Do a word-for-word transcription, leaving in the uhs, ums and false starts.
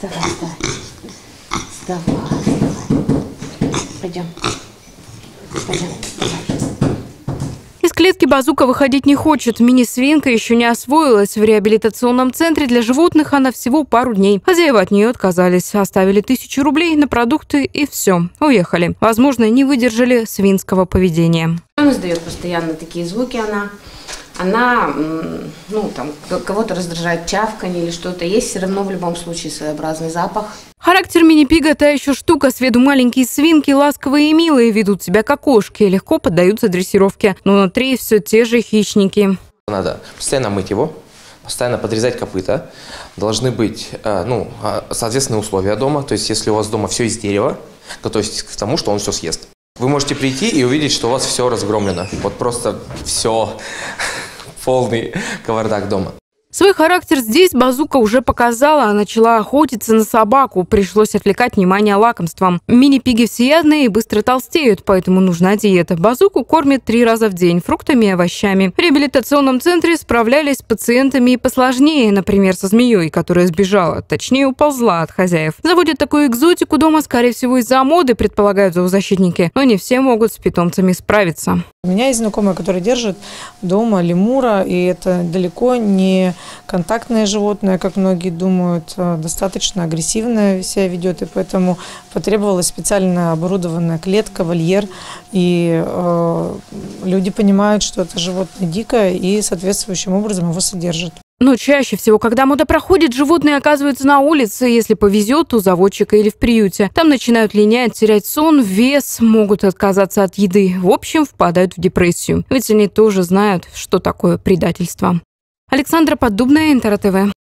Вставай, вставай. Вставай, вставай. Пойдем. Пойдем, вставай. Из клетки Базука выходить не хочет. Мини-свинка еще не освоилась. В реабилитационном центре для животных она всего пару дней. Хозяева от нее отказались. Оставили тысячу рублей на продукты и все. Уехали. Возможно, не выдержали свинского поведения. Она издает постоянно такие звуки, она... Она, ну, там, кого-то раздражает чавканье или что-то. Есть все равно в любом случае своеобразный запах. Характер мини-пига – та еще штука. С виду маленькие свинки, ласковые и милые, ведут себя как кошки, легко поддаются дрессировке. Но внутри все те же хищники. Надо постоянно мыть его, постоянно подрезать копыта. Должны быть, ну, соответственные условия дома. То есть, если у вас дома все из дерева, готовьтесь к тому, что он все съест. Вы можете прийти и увидеть, что у вас все разгромлено. Вот просто все, полный кавардак дома. Свой характер здесь Базука уже показала. Начала охотиться на собаку. Пришлось отвлекать внимание лакомством. Мини-пиги всеядные и быстро толстеют, поэтому нужна диета. Базуку кормят три раза в день фруктами и овощами. В реабилитационном центре справлялись с пациентами и посложнее, например, со змеей, которая сбежала, точнее уползла от хозяев. Заводят такую экзотику дома, скорее всего, из-за моды, предполагают зоозащитники. Но не все могут с питомцами справиться. У меня есть знакомая, которая держит дома лемура, и это далеко не контактное животное, как многие думают, достаточно агрессивное себя ведет, и поэтому потребовалась специально оборудованная клетка, вольер, и э, люди понимают, что это животное дикое, и соответствующим образом его содержат. Но чаще всего, когда мода проходит, животные оказываются на улице. Если повезет, у заводчика или в приюте. Там начинают линять, терять сон, вес, могут отказаться от еды. В общем, впадают в депрессию. Ведь они тоже знают, что такое предательство. Александра Поддубная, Интер ТВ.